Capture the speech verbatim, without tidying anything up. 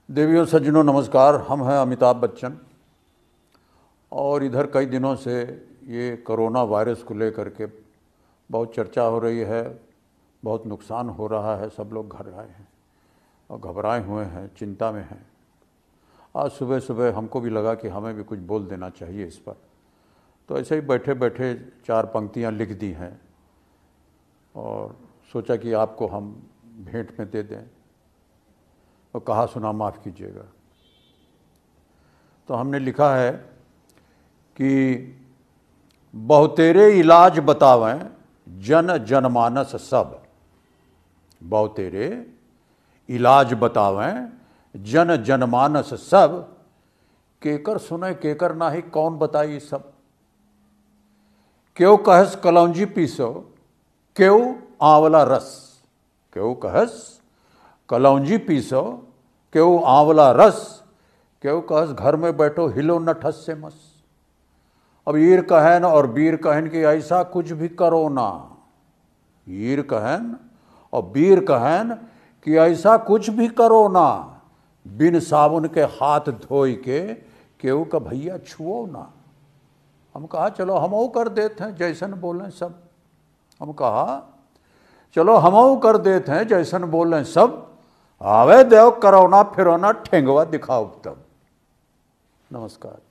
देवियों सज्जनों नमस्कार। हम हैं अमिताभ बच्चन और इधर कई दिनों से ये कोरोना वायरस को लेकर के बहुत चर्चा हो रही है, बहुत नुकसान हो रहा है। सब लोग घर आए हैं और घबराए हुए हैं, चिंता में हैं। आज सुबह सुबह हमको भी लगा कि हमें भी कुछ बोल देना चाहिए इस पर, तो ऐसे ही बैठे बैठे चार पंक्तियां लिख दी हैं और सोचा कि आपको हम भेंट में दे दें और कहा सुना माफ़ कीजिएगा। तो हमने लिखा है कि बहुतेरे इलाज बतावें जन जनमानस सब, बहुतेरे इलाज बतावें जन जनमानस सब, केकर सुने केकर नाही कौन बताई सब। क्यों कहस कलौंजी पीसो क्यों आंवला रस, क्यों कहस कलौंजी पीसो क्यों आंवला रस, क्यों कहस घर में बैठो हिलो न ठस से मस। अब ईर कहन और बीर कहन कि ऐसा कुछ भी करो ना, ईर कहन और बीर कहन कि ऐसा कुछ भी करो ना, बिन साबुन के हाथ धोई के क्यों का भैया छुओ ना। हम कहा चलो हमो कर देते हैं जैसन बोलें सब, हम कहा चलो हमो कर देते हैं जैसन बोलें सब, आवे देव करो ना फिरो ना ठेंगवा दिखाओ तब। नमस्कार।